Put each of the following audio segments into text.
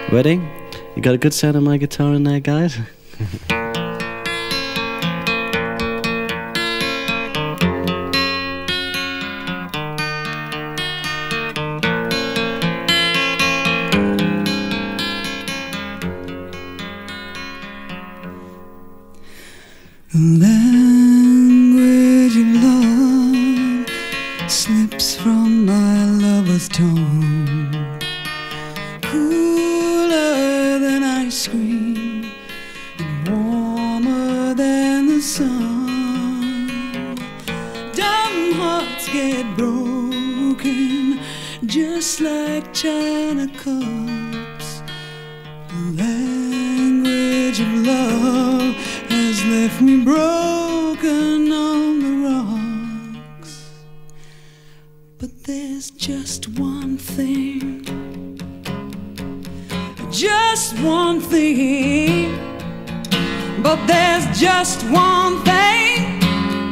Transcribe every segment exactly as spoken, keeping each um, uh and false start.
Ready? You got a good sound of my guitar in there, guys? Language of love slips from my lover's tongue, cooler than ice cream and warmer than the sun. Dumb hearts get broken just like china cups. The language of love has left me broken on the rocks. But there's just one thing, just one thing, but there's just one thing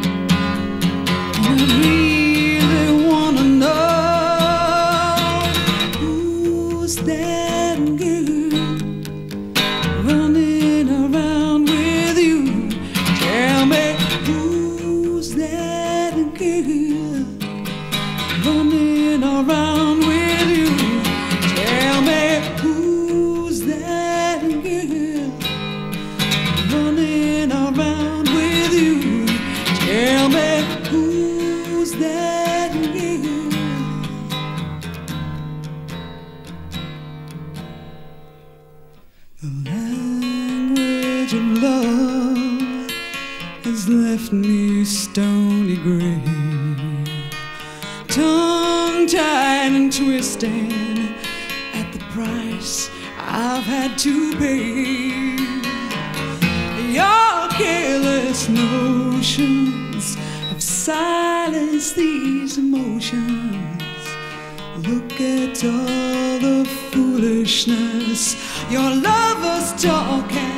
I really wanna know. Who's that girl running around with you? Tell me, who's that girl running around with you? Tell me, who's that girl running around with you? Tell me, who's that girl? The language of love has left me stony gray, tongue-tied and twisted at the price I've had to pay. Your careless notions have silenced these emotions. Look at all the foolishness your lovers talk.